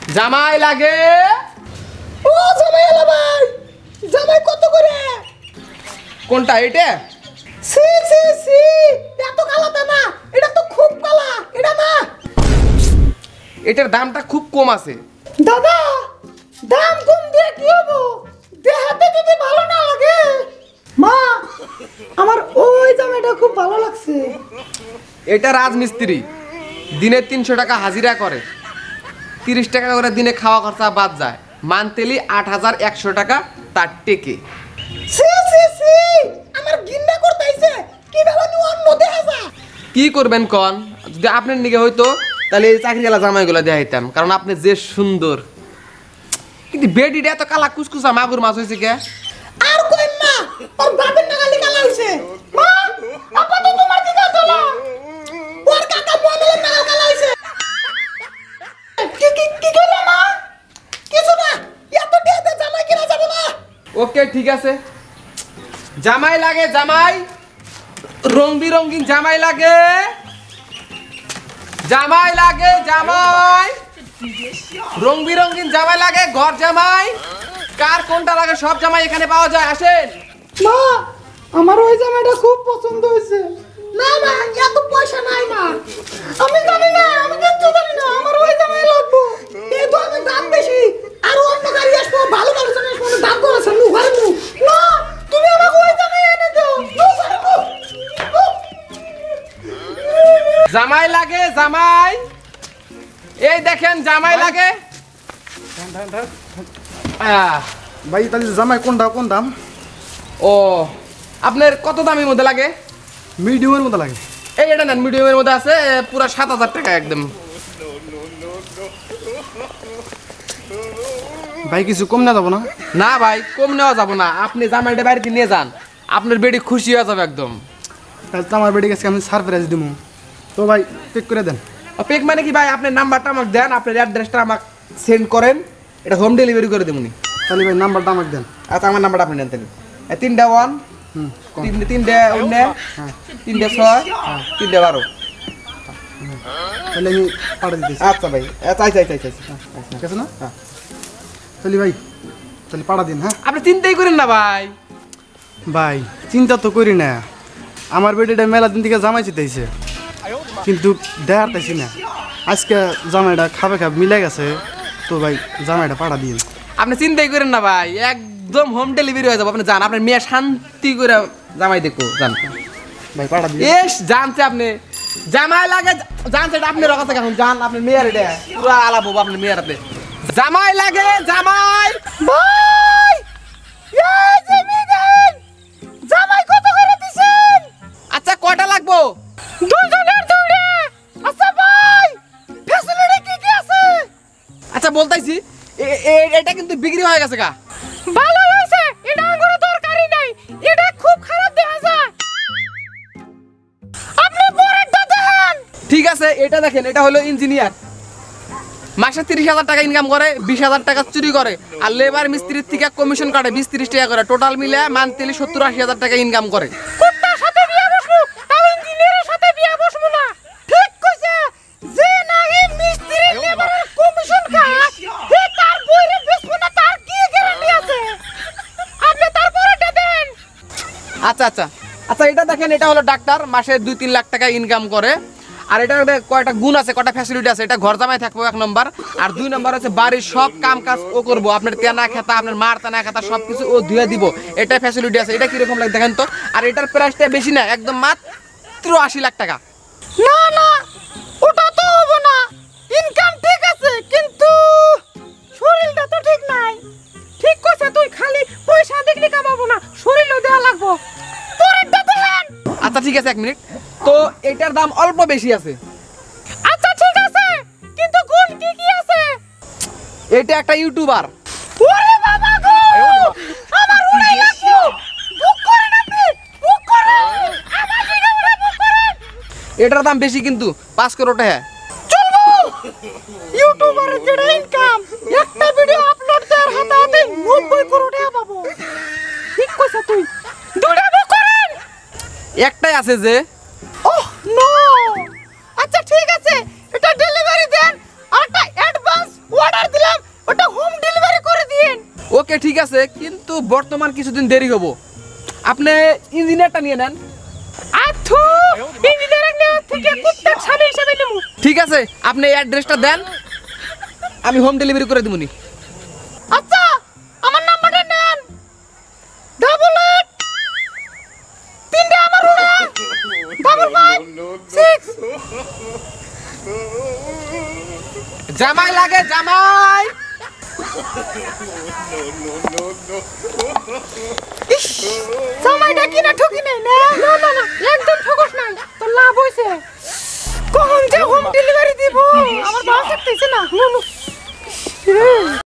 জামাই লাগে। ও জামাই এলো ভাই, জামাই কত করে? কোনটা এটা? সি সি সি, এত কালাটা না, এটা তো খুব কালা, এটা না। এটার দামটা খুব কম আছে। দাদা দাম কম দিয়ে কি হবো, দেখাতে যদি ভালো না লাগে। মা আমার ওই জামাইটা খুব ভালো লাগছে। এটা রাজমিস্ত্রি, দিনে 300 টাকা হাজিরা করে, 30 টাকা করে দিনে খাওয়া খরচা বাদ যায়, মান্থলি 8100 টাকা তার টেকে। সি সি সি, আমার গিন্না করতেইছে, কি ভাবে নি অন্য দেখা যায়। কি করবেন কন? যদি আপনার নিকে হইতো তাহলে এই চাকরিওয়ালা জামাইগুলো দেখাইতাম, কারণ আপনি যে সুন্দর। কিন্তু বেডিটা এত কালা কুচকুচা মাগুর মাছ হয়েছে কে? আর কই না, ওর বাপের নাগালি কালা হইছে। মা আপা তো তোমার দিকে তোলা, ওর কাকা মনের নাগাল কালা হইছে। কি কি কি কইলা মা? কিছু না, এত টাকা জামাই কিনা যাব না। ওকে ঠিক আছে। জামাই লাগে, জামাই রং বিরঙ্গিন জামাই লাগে, জামাই লাগে, জামাই রং বিরঙ্গিন জামাই লাগে, ঘর জামাই। কার কোনটা লাগে সব জামাই এখানে পাওয়া যায়, আসেন। মা আমার ওই জামাইটা খুব পছন্দ হয়েছে। না না, এত পয়সা নাই মা, আমি জানি না, আমি কিচ্ছু জানি না, আমার ওই জামাই লাগবে। এই তো আমি দাম বেশি, আর অন্য গাড়ি আসবো, ভালো ভালো জামাই আসবো, দাম কম আছে, নু ঘরে নু। না তুমি আমাকে ওই জামাই এনে দাও, নু ঘরে নু। জামাই লাগে, জামাই এই দেখেন জামাই লাগে। ভাই তাহলে জামাই কোনটা, কোন দাম? ও আপনার কত দামের মধ্যে লাগে? মিডিয়ামের মতো লাগে। এই এটা নেন, মিডিয়ামের মধ্যে আছে, পুরো 7000 টাকা একদম। ভাই কিছু কম না যাবো না? না ভাই কম নেওয়া যাবো না, আপনি জামাইটা বাড়িতে নিয়ে যান, আপনার বেডি খুশি হয়ে যাবে একদম। তাহলে তো আমার বেড়ে গেছে, আমি সারপ্রাইজ দিব। তো ভাই চেক করে দেন। পেক মানে কি ভাই, আপনার নাম্বারটা আমাকে দেন, আপনার অ্যাড্রেসটা আমাকে সেন্ড করেন, এটা হোম ডেলিভারি করে দেবনি। তাহলে ভাই নাম্বারটা আমাকে দেন। আচ্ছা আমার নাম্বারটা আপনি নেন তাহলে। 3-1 3-9 3-6 3-12। তাহলে আমি পাঠিয়ে দিতেছি। আচ্ছা ভাই, চাই চাই চাই চাই। ঠিক আছে না? তাহলে ভাই তাহলে পাঠা দিন। হ্যাঁ আপনি চিন্তাই করেন না ভাই। ভাই চিন্তা তো করি না, আমার বেটিটা মেলা দিন থেকে জামাই চিতাইছে, কিন্তু দেখার পাইছি না। আজকে জামাইটা খাবে মিলে গেছে, তো ভাই জামাইটা পাঠা দিন। আপনি চিন্তাই করেন না ভাই, একদম হোম ডেলিভারি হয়ে যাবো। আপনি যান, আপনার মেয়ে শান্তি করে জামাই দেখো, যান ভাই পাঠা দিন। এস জানছে আপনি জামাই লাগে, জানছে এটা আপনার কাছে, এখন যান আপনার মেয়ের, এটা পুরো আলাপ হবো আপনার মেয়ের হাতে। জামাই লাগে, জামাই ভাই এই যে মিজান, জামাই কত করে দিছেন? আচ্ছা কয়টা লাগবো? দুজনের দুইটা। আচ্ছা ভাই ফ্যাসিলিটি কি কি আছে? আচ্ছা বলতাইছি, এটা কিন্তু বিক্রি হয়ে গেছে গা। ভালো হইছে, এটা আমার দরকারই নাই, এটা খুব খারাপ দেখা যায়। আপনি পরেরটা দেন। ঠিক আছে এটা দেখেন, এটা হলো ইঞ্জিনিয়ার, মাসে 30,000 টাকা ইনকাম করে, 20,000 টাকা চুরি করে, আর লেবার মিস্ত্রির থেকে কমিশন কাটে 20-30 টাকা করে, টোটাল মিলে মান্থলি 70-80,000 টাকা ইনকাম করে। কুত্তার সাথে বিয়ে বসবো, তাও ইঞ্জিনিয়ারের সাথে বিয়ে বসবো না। ঠিক কইছে, যে নাকি মিস্ত্রি লেবারের কমিশন খায়, হে তার বইরে বেচবো না, তার কি গ্যারান্টি আছে? আপনি তারপরেটা দেন। আচ্ছা আচ্ছা আচ্ছা এটা দেখেন, এটা হলো ডাক্তার, মাসে 2-3 লাখ টাকা ইনকাম করে। আর এটা কয়টা গুণ আছে, কয়টা ফ্যাসিলিটি আছে, এটা ঘর জামাই থাকবো 1 নম্বর, আর 2 নম্বর হচ্ছে বাড়ির সব কাম কাজ ও করবো, আপনার তেনা খেতা, আপনার মার তেনা খেতা সবকিছু ও ধুয়ে দিব, এটা ফ্যাসিলিটি আছে। এটা কিরকম লাগে দেখেন তো, আর এটার প্রাইসটা বেশি না, একদম মাত্র 80 লাখ টাকা। না না, ওটা তো হবে না। ইনকাম ঠিক আছে, কিন্তু শরীরটা তো ঠিক নাই। ঠিক কইছে, তুই খালি পয়সা দেখলে কামাবো না, শরীরও দেয়া লাগবো। পরেরটা দেন। আচ্ছা ঠিক আছে 1 মিনিট, তো এটার দাম অল্প বেশি আছে। আচ্ছা ঠিক আছে, কিন্তু গুণ কি কি আছে? এটা একটা ইউটিউবার। ওরে বাবা গো, আমার উড়াই লাগবো। বুক করেন আপনি, বুক করেন, আমার ভিডিওটা বুক করেন। এটার দাম বেশি কিন্তু 5 কোটি টাকা। চলবো। ইউটিউবারের যেটা ইনকাম, একটা ভিডিও আপলোড দেওয়ার হাতে হাতে 90 কোটি টাকা পাবো। ঠিক কইছ তুই, দুইটা বুক করেন। একটাই আছে যে। ওহ নো, আচ্ছা ঠিক আছে, এটা ডেলিভারি দেন, আর একটা অ্যাডভান্স অর্ডার আজকে ঠিক আছে, কিন্তু বর্তমান কিছুদিন দেরি হবো। আপনি ইঞ্জিনিয়ারটা নিয়ে নেন। আথু ইঞ্জিনিয়ারিং নেওয়ার থেকে কুত্তার স্বামী হিসেবে নেবো। ঠিক আছে, আপনি এই অ্যাড্রেসটা দেন, আমি হোম ডেলিভারি করে দেবনি। আচ্ছা আমার নাম্বারটা নেন, 88 তিনটা আমার রুমে 556। জামাই লাগে, জামাই। জামাইটা কিনা ঠকি নাই না, না না না একদম ঠকস নাই, তোর লাভ হইছে। কখন যে হোম ডেলিভারি দিব আমার ভালো থাকতেছে না।